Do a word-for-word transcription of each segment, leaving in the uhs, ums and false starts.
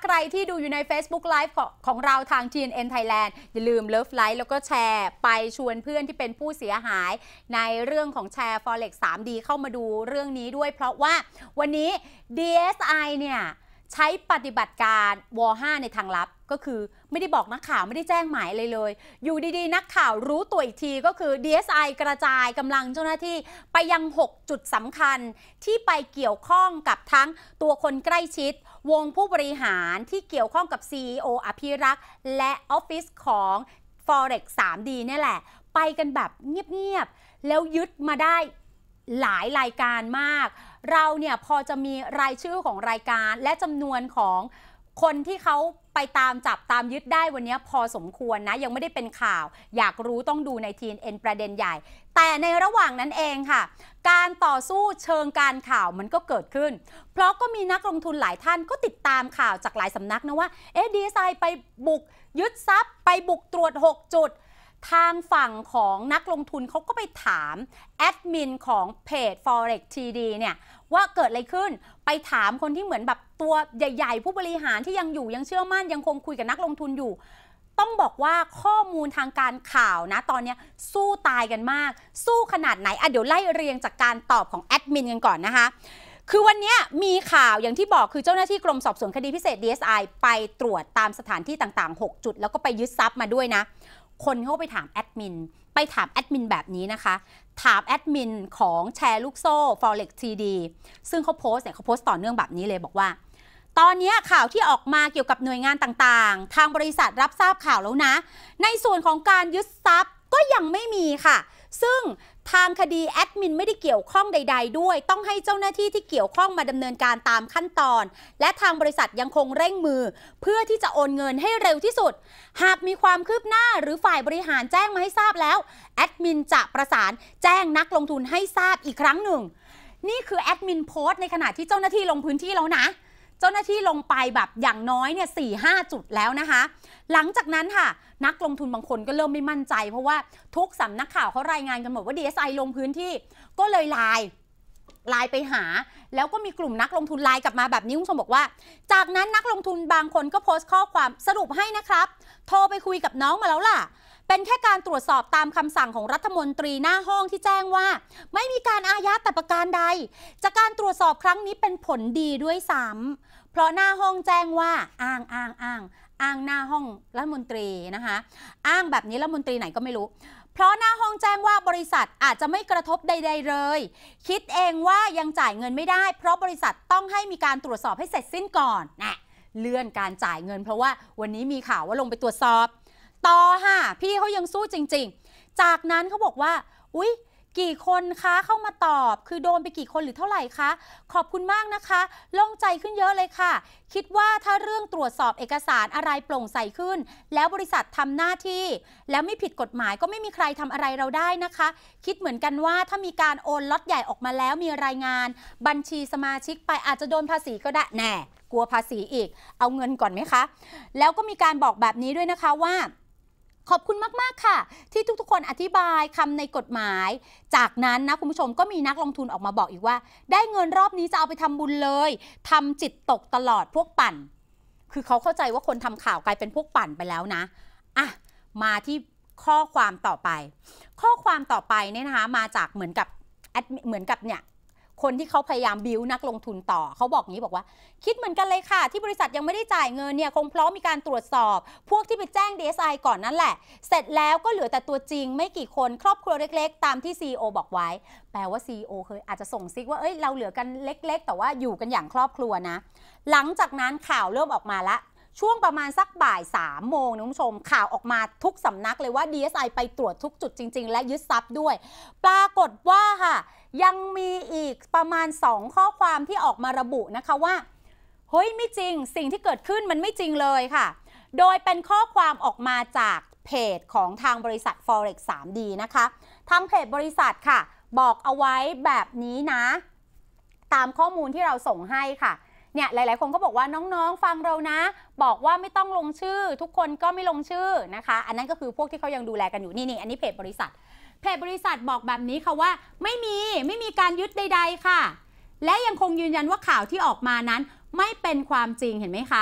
ใครที่ดูอยู่ใน Facebook Live ของของเราทาง ที เอ็น เอ็น Thailand อย่าลืม Love Like แล้วก็แชร์ไปชวนเพื่อนที่เป็นผู้เสียหายในเรื่องของแชร์ Forex ทรี ดี เข้ามาดูเรื่องนี้ด้วยเพราะว่าวันนี้ ดี เอส ไอ เนี่ยใช้ปฏิบัติการวอ ห้าในทางลับก็คือไม่ได้บอกนักข่าวไม่ได้แจ้งหมายเลยเลยอยู่ดีๆนักข่าวรู้ตัวอีกทีก็คือ ดี เอส ไอ กระจายกำลังเจ้าหน้าที่ไปยังหกจุดสำคัญที่ไปเกี่ยวข้องกับทั้งตัวคนใกล้ชิดวงผู้บริหารที่เกี่ยวข้องกับ ซี อี โอ อภิรักษ์และออฟฟิศของ Forex ทรี ดี เนี่ยแหละไปกันแบบเงียบๆแล้วยึดมาได้หลายรายการมากเราเนี่ยพอจะมีรายชื่อของรายการและจำนวนของคนที่เขาไปตามจับตามยึดได้วันนี้พอสมควรนะยังไม่ได้เป็นข่าวอยากรู้ต้องดูใน ที เอ็น เอ็น ประเด็นใหญ่แต่ในระหว่างนั้นเองค่ะการต่อสู้เชิงการข่าวมันก็เกิดขึ้นเพราะก็มีนักลงทุนหลายท่านก็ติดตามข่าวจากหลายสำนักนะว่าเอ๊ะ ดี เอส ไอ ไปบุกยึดทรัพย์ไปบุกตรวจหกจุดทางฝั่งของนักลงทุนเขาก็ไปถามแอดมินของเพจ Forex ทรี ดี เนี่ยว่าเกิดอะไรขึ้นไปถามคนที่เหมือนแบบตัวใหญ่ๆผู้บริหารที่ยังอยู่ยังเชื่อมั่นยังคงคุยกับนักลงทุนอยู่ต้องบอกว่าข้อมูลทางการข่าวนะตอนนี้สู้ตายกันมากสู้ขนาดไหนอ่ะเดี๋ยวไล่เรียงจากการตอบของแอดมินกันก่อนนะคะคือวันนี้มีข่าวอย่างที่บอกคือเจ้าหน้าที่กรมสอบสวนคดีพิเศษ ดี เอส ไอ ไปตรวจตามสถานที่ต่างๆหกจุดแล้วก็ไปยึดทรัพย์มาด้วยนะคนเข้าไปถามแอดมินไปถามแอดมินแบบนี้นะคะถามแอดมินของแชร์ลูกโซ่ Forex ทรี ดี ซึ่งเขาโพสต์เนี่ยเขาโพสต์ต่อเนื่องแบบนี้เลยบอกว่าตอนนี้ข่าวที่ออกมาเกี่ยวกับหน่วยงานต่างๆทางบริษัทรับทราบข่าวแล้วนะในส่วนของการยึดทรัพย์ก็ยังไม่มีค่ะซึ่งทางคดีแอดมินไม่ได้เกี่ยวข้องใดๆด้วยต้องให้เจ้าหน้าที่ที่เกี่ยวข้องมาดำเนินการตามขั้นตอนและทางบริษัทยังคงเร่งมือเพื่อที่จะโอนเงินให้เร็วที่สุดหากมีความคืบหน้าหรือฝ่ายบริหารแจ้งมาให้ทราบแล้วแอดมินจะประสานแจ้งนักลงทุนให้ทราบอีกครั้งหนึ่งนี่คือแอดมินโพสต์ในขณะที่เจ้าหน้าที่ลงพื้นที่แล้วนะเจ้าหน้าที่ลงไปแบบอย่างน้อยเนี่ยสี่ห้าจุดแล้วนะคะหลังจากนั้นค่ะนักลงทุนบางคนก็เริ่มไม่มั่นใจเพราะว่าทุกสำนักข่าวเขารายงานกันหมดว่า ดี เอส ไอ ลงพื้นที่ก็เลยไลน์ไลน์ไปหาแล้วก็มีกลุ่มนักลงทุนไลน์กลับมาแบบนี้คุณผู้ชมบอกว่าจากนั้นนักลงทุนบางคนก็โพสต์ข้อความสรุปให้นะครับโทรไปคุยกับน้องมาแล้วล่ะเป็นแค่การตรวจสอบตามคำสั่งของรัฐมนตรีหน้าห้องที่แจ้งว่าไม่มีการอายัดแต่ประการใดจากการตรวจสอบครั้งนี้เป็นผลดีด้วยซ้ำเพราะหน้าห้องแจ้งว่าอ้างอ้างอ้างอ้างหน้าห้องรัฐมนตรีนะคะอ้างแบบนี้รัฐมนตรีไหนก็ไม่รู้เพราะหน้าห้องแจ้งว่าบริษัทอาจจะไม่กระทบใดๆเลยคิดเองว่ายังจ่ายเงินไม่ได้เพราะบริษัทต้องให้มีการตรวจสอบให้เสร็จสิ้นก่อนนะเลื่อนการจ่ายเงินเพราะว่าวันนี้มีข่าวว่าลงไปตรวจสอบต่อค่ะพี่เขายังสู้จริงๆจากนั้นเขาบอกว่าอุ๊ยกี่คนคะเข้ามาตอบคือโดนไปกี่คนหรือเท่าไหร่คะขอบคุณมากนะคะโล่งใจขึ้นเยอะเลยค่ะคิดว่าถ้าเรื่องตรวจสอบเอกสารอะไรโปร่งใสขึ้นแล้วบริษัททำหน้าที่แล้วไม่ผิดกฎหมายก็ไม่มีใครทำอะไรเราได้นะคะคิดเหมือนกันว่าถ้ามีการโอนล็อตใหญ่ออกมาแล้วมีรายงานบัญชีสมาชิกไปอาจจะโดนภาษีก็ได้แน่กลัวภาษีอีกเอาเงินก่อนไหมคะแล้วก็มีการบอกแบบนี้ด้วยนะคะว่าขอบคุณมากๆค่ะที่ทุกๆคนอธิบายคำในกฎหมายจากนั้นนะคุณผู้ชมก็มีนักลงทุนออกมาบอกอีกว่าได้เงินรอบนี้จะเอาไปทำบุญเลยทำจิตตกตลอดพวกปั่นคือเขาเข้าใจว่าคนทำข่าวกลายเป็นพวกปั่นไปแล้วนะอ่ะมาที่ข้อความต่อไปข้อความต่อไปเนี่ยนะคะมาจากเหมือนกับเหมือนกับเนี่ยคนที่เขาพยายามบิ้วนักลงทุนต่อเขาบอกงี้บอกว่าคิดเหมือนกันเลยค่ะที่บริษัทยังไม่ได้จ่ายเงินเนี่ยคงเพราะมีการตรวจสอบพวกที่ไปแจ้ง ดี เอส ไอ ก่อนนั่นแหละเสร็จแล้วก็เหลือแต่ตัวจริงไม่กี่คนครอบครัวเล็กๆตามที่ ซี อี โอ บอกไว้แปลว่า ซี อี โอ เคยอาจจะส่งซิกว่าเอ้ยเราเหลือกันเล็กๆแต่ว่าอยู่กันอย่างครอบครัวนะหลังจากนั้นข่าวเริ่มออกมาละช่วงประมาณสักบ่ายสามโมงนะคุณผู้ชมข่าวออกมาทุกสำนักเลยว่า ดี เอส ไอ ไปตรวจทุกจุดจริงๆและยึดทรัพย์ด้วยปรากฏว่าค่ะยังมีอีกประมาณสองข้อความที่ออกมาระบุนะคะว่าเฮ้ยไม่จริงสิ่งที่เกิดขึ้นมันไม่จริงเลยค่ะโดยเป็นข้อความออกมาจากเพจของทางบริษัท Forex ทรี ดี นะคะทางเพจบริษัทค่ะบอกเอาไว้แบบนี้นะตามข้อมูลที่เราส่งให้ค่ะเนี่ยหลายๆคนก็บอกว่าน้องๆฟังเรานะบอกว่าไม่ต้องลงชื่อทุกคนก็ไม่ลงชื่อนะคะอันนั้นก็คือพวกที่เขายังดูแลกันอยู่นี่นี่อันนี้เพจบริษัทเพจบริษัทบอกแบบนี้ค่ะว่าไม่มีไม่มีการยึดใดๆค่ะและยังคงยืนยันว่าข่าวที่ออกมานั้นไม่เป็นความจริงเห็นไหมคะ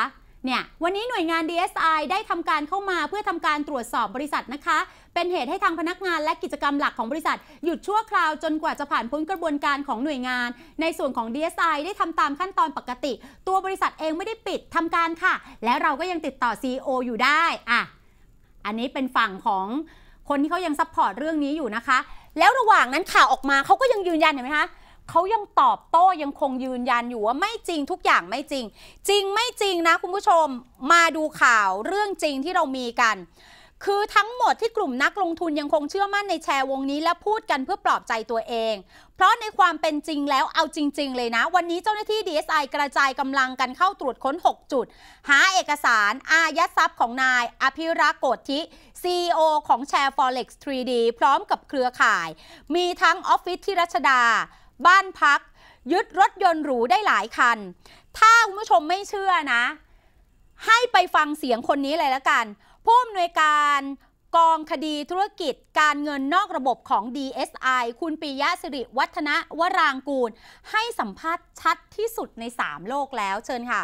เนี่ยวันนี้หน่วยงาน ดี เอส ไอ ได้ทำการเข้ามาเพื่อทำการตรวจสอบบริษัทนะคะเป็นเหตุให้ทางพนักงานและกิจกรรมหลักของบริษัทหยุดชั่วคราวจนกว่าจะผ่านพ้นกระบวนการของหน่วยงานในส่วนของ ดี เอส ไอ ได้ทำตามขั้นตอนปกติตัวบริษัทเองไม่ได้ปิดทำการค่ะและเราก็ยังติดต่อ ซี อี โอ อยู่ได้อ่ะอันนี้เป็นฝั่งของคนที่เขายังซัพพอร์ตเรื่องนี้อยู่นะคะแล้วระหว่างนั้นข่าวออกมาเขาก็ยังยืนยันเห็นไหมคะเขายังตอบโต้ยังคงยืนยันอยู่ว่าไม่จริงทุกอย่างไม่จริงจริงไม่จริงนะคุณผู้ชมมาดูข่าวเรื่องจริงที่เรามีกันคือทั้งหมดที่กลุ่มนักลงทุนยังคงเชื่อมั่นในแชร์วงนี้และพูดกันเพื่อปลอบใจตัวเองเพราะในความเป็นจริงแล้วเอาจริงๆเลยนะวันนี้เจ้าหน้าที่ ดี เอส ไอ กระจายกำลังกันเข้าตรวจค้นหกจุดหาเอกสารอายัดทรัพย์ของนายอภิรักษ์โกฏธิ ซี อี โอ ของแชร์ Forex ทรี ดี พร้อมกับเครือข่ายมีทั้งออฟฟิศที่รัชดาบ้านพักยึดรถยนต์หรูได้หลายคันถ้าคุณผู้ชมไม่เชื่อนะให้ไปฟังเสียงคนนี้เลยละกันผู้อำนวยการกองคดีธุรกิจการเงินนอกระบบของ ดี เอส ไอ คุณปิยะสิริวัฒนวรางกูลให้สัมภาษณ์ชัดที่สุดในสามโลกแล้วเชิญค่ะ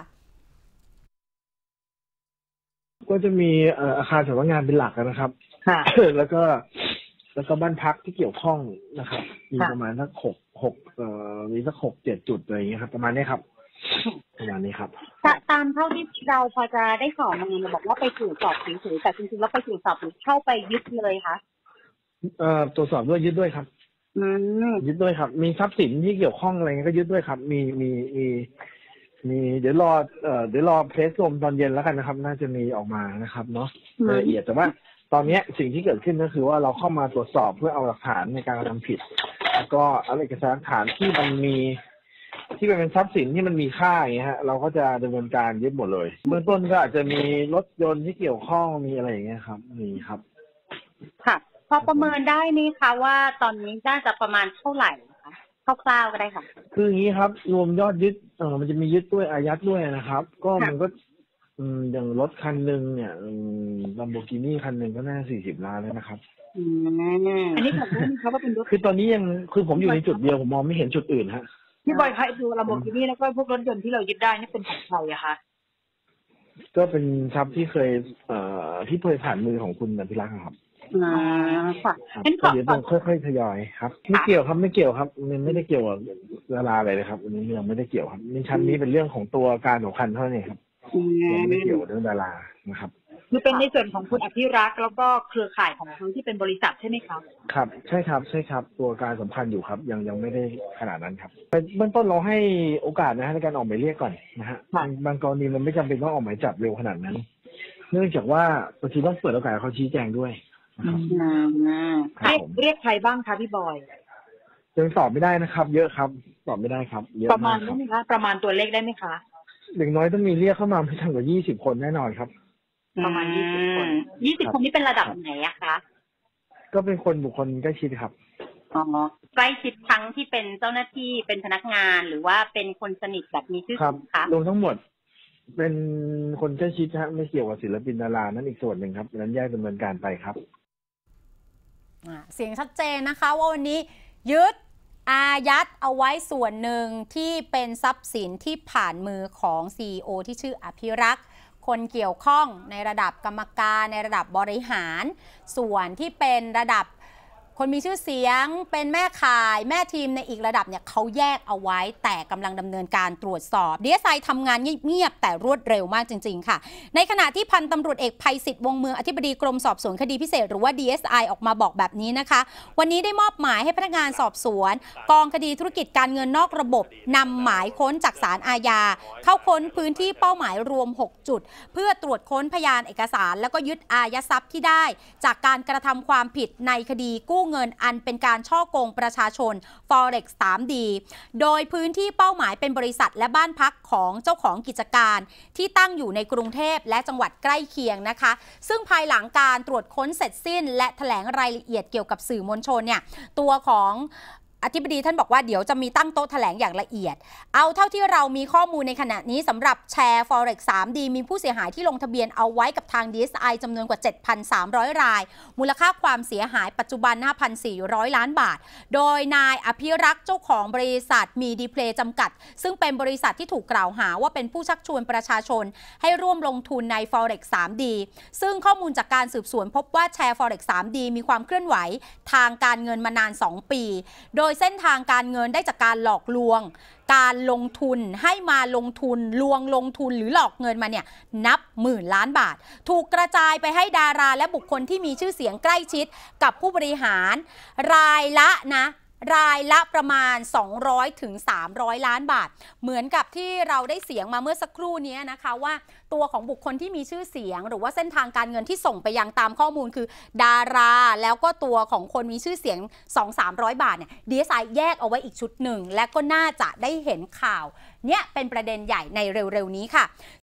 ก็จะมีอาคารสำนักงานเป็นหลักนะครับค่ะ แล้วก็แล้วก็บ้านพักที่เกี่ยวข้องนะครับมีประมาณสักหกหกเอ่อมีสักหกเจ็ดจุดอะไรอย่างเงี้ยครับประมาณนี้ครับประมาณนี้ครับตามเท่าที่เราพอจะได้ข่าวมาเราบอกว่าไปตรวจสอบเฉยๆแต่จริงๆแล้วไปตรวจสอบหรือเข้าไปยึดเลยคะเอ่อตรวจสอบด้วยยึดด้วยครับอืมยึดด้วยครับมีทรัพย์สินที่เกี่ยวข้องอะไรเงี้ยก็ยึดด้วยครับมีมีมีมีเดี๋ยวรอเอ่อเดี๋ยวรอเพสลมตอนเย็นแล้วกันนะครับน่าจะมีออกมานะครับเนาะรายละเอียดแต่ว่าตอนนี้สิ่งที่เกิดขึ้นก็คือว่าเราเข้ามาตรวจสอบเพื่อเอาหลักฐานในการกระทำผิดแล้วก็เอาเอกสารหลักฐานที่มันมีที่เป็นทรัพย์สินที่มันมีค่าอย่างเงี้ยฮะเราก็จะดำเนินการยึดหมดเลยเบื้องต้นก็อาจจะมีรถยนต์ที่เกี่ยวข้องมีอะไรอย่างเงี้ยครับมีครับค่ะพอประเมินได้ไหมคะว่าตอนนี้น่าจะประมาณเท่าไหร่คะคร่าวๆก็ได้ค่ะคืออย่างนี้ครับรวมยอดยึดเออมันจะมียึดด้วยอายัดด้วยนะครับก็มันก็อืมอย่างรถคันหนึ่งเนี่ยลัมโบกินี่คันหนึ่งก็น่าสี่สิบล้านแล้วนะครับอืมอันนี้ผมรู้ไหมครับว่าเป็นรถคือตอนนี้ยังคือผมอยู่ในจุดเดียวผมมองไม่เห็นจุดอื่นฮะพี่บอยคะดูลัมโบกินี่แล้วก็พวกรถยนต์ที่เรายึดได้นี่เป็นของใครอะคะก็เป็นทรัพย์ที่เคยเอ่อที่เคยผ่านมือของคุณนันทิรักษ์ครับอ่าค่ะงั้นเดี๋ยวต้องค่อยๆทยอยครับไม่เกี่ยวครับไม่เกี่ยวครับมันไม่ได้เกี่ยวกับดาราอะไรเลยครับอันนี้ยังไม่ได้เกี่ยวครับในชั้นนี้เป็นเรื่องของตัวการของคันเท่านั้นเองครับยังไม่เกี่ยวกับเรื่องดารานะครับคือเป็นในส่วนของคุณอภิรักษ์แล้วก็เครือข่ายของเขาที่เป็นบริษัทใช่ไหมครับครับใช่ครับใช่ครับตัวการสำคัญอยู่ครับยังยังไม่ได้ขนาดนั้นครับเบื้องต้นเราให้โอกาสนะฮะในการออกหมายเรียกก่อนนะฮะบางกรณีมันไม่จำเป็นต้องออกหมายจับเร็วขนาดนั้นเนื่องจากว่าบางทีต้องเปิดโอกาสเขาชี้แจงด้วยนะครับเรียกเรียกใครบ้างคะพี่บอยยังตอบไม่ได้นะครับเยอะครับตอบไม่ได้ครับเยอะประมาณได้ไหมคะประมาณตัวเลขได้ไหมคะอย่างน้อยต้องมีเรียกเข้ามาไม่ต่ำกว่ายี่สิบคนแน่นอนครับประมาณยี่สิบคนยี่สิบคนนี้เป็นระดับไหนอะคะก็เป็นคนบุคคลใกล้ชิดครับอ๋อใกล้ชิดทั้งที่เป็นเจ้าหน้าที่เป็นพนักงานหรือว่าเป็นคนสนิทแบบมีชื่อเสียงคะรวมทั้งหมดเป็นคนใกล้ชิดฮะไม่เกี่ยวกับศิลปินดารานั่นอีกส่วนหนึ่งครับนั้นแยกดำเนินการไปครับเสียงชัดเจนนะคะว่าวันนี้ยึดอายัดเอาไว้ส่วนหนึ่งที่เป็นทรัพย์สินที่ผ่านมือของ ซี อี โอ ที่ชื่ออภิรักษ์คนเกี่ยวข้องในระดับกรรมการในระดับบริหารส่วนที่เป็นระดับคนมีชื่อเสียงเป็นแม่ข่ายแม่ทีมในอีกระดับเนี่ยเขาแยกเอาไว้แต่กำลังดำเนินการตรวจสอบ ดี เอส ไอ ทำงานเงียบๆแต่รวดเร็วมากจริงๆค่ะในขณะที่พันตำรวจเอกไพศิษฐ์วงเมืองอธิบดีกรมสอบสวนคดีพิเศษหรือว่า ดี เอส ไอ ออกมาบอกแบบนี้นะคะวันนี้ได้มอบหมายให้พนักงานสอบสวนกองคดีธุรกิจการเงินนอกระบบนำหมายค้นจากศาลอาญาเข้าค้นพื้นที่เป้าหมายรวมหกจุดเพื่อตรวจค้นพยานเอกสารแล้วก็ยึดอายัดทรัพย์ที่ได้จากการกระทำความผิดในคดีกู้เงินอันเป็นการช่อโกงประชาชน Forex ทรี ดี โดยพื้นที่เป้าหมายเป็นบริษัทและบ้านพักของเจ้าของกิจการที่ตั้งอยู่ในกรุงเทพและจังหวัดใกล้เคียงนะคะซึ่งภายหลังการตรวจค้นเสร็จสิ้นและแถลงรายละเอียดเกี่ยวกับสื่อมวลชนเนี่ยตัวของอธิบดีท่านบอกว่าเดี๋ยวจะมีตั้งโต๊ะแถลงอย่างละเอียดเอาเท่าที่เรามีข้อมูลในขณะนี้สำหรับแชร์ Forex ทรี ดี มีผู้เสียหายที่ลงทะเบียนเอาไว้กับทาง ดี เอส ไอ จำนวนกว่า เจ็ดพันสามร้อย รายมูลค่าความเสียหายปัจจุบัน ห้าพันสี่ร้อย ล้านบาทโดยนายอภิรักษ์เจ้าของบริษัทมีดีเพลย์จำกัดซึ่งเป็นบริษัทที่ถูกกล่าวหาว่าเป็นผู้ชักชวนประชาชนให้ร่วมลงทุนใน Forex ทรี ดี ซึ่งข้อมูลจากการสืบสวนพบว่าแชร์ Forex ทรี ดี มีความเคลื่อนไหวทางการเงินมานานสองปีโดยเส้นทางการเงินได้จากการหลอกลวงการลงทุนให้มาลงทุนลวงลงทุนหรือหลอกเงินมาเนี่ยนับหมื่นล้านบาทถูกกระจายไปให้ดาราและบุคคลที่มีชื่อเสียงใกล้ชิดกับผู้บริหารรายละนะรายละประมาณสองร้อยถึงสามร้อยล้านบาทเหมือนกับที่เราได้เสียงมาเมื่อสักครู่นี้นะคะว่าตัวของบุคคลที่มีชื่อเสียงหรือว่าเส้นทางการเงินที่ส่งไปยังตามข้อมูลคือดาราแล้วก็ตัวของคนมีชื่อเสียง สองถึงสามร้อย บาทเนี่ย ดี เอส ไอ แยกเอาไว้อีกชุดหนึ่งและก็น่าจะได้เห็นข่าวเนี่ยเป็นประเด็นใหญ่ในเร็วๆนี้ค่ะ